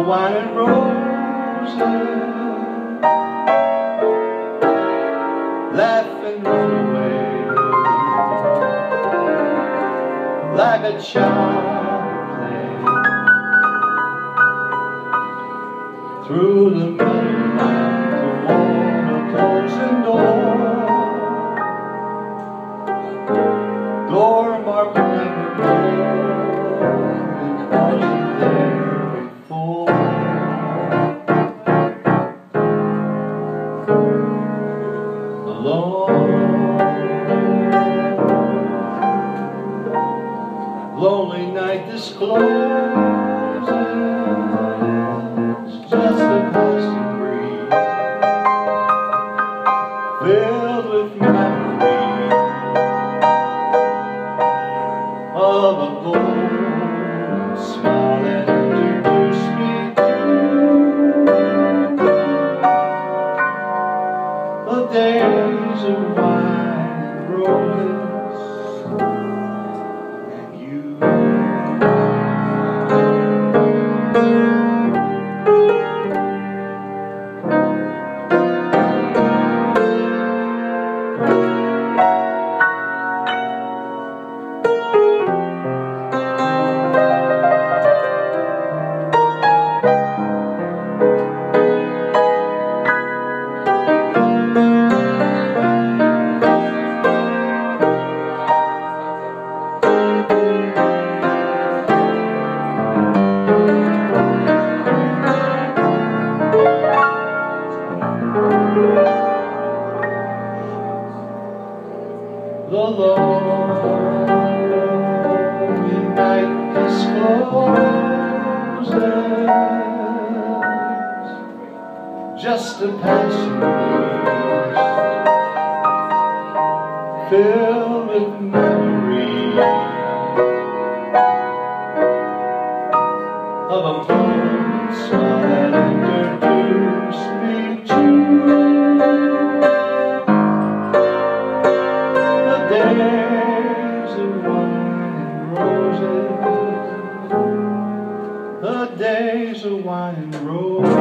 wine and roses, laughing away like a child play through the moonlight toward a closing door marked never because of there before. Lonely night discloses just a passing breeze filled with memory of a golden smile that introduced me to the days of wine and roses and you. The lonely night discloses just a passing breeze filled with memory of a golden smile that introduced me to days of wine and roses, the days of wine and roses.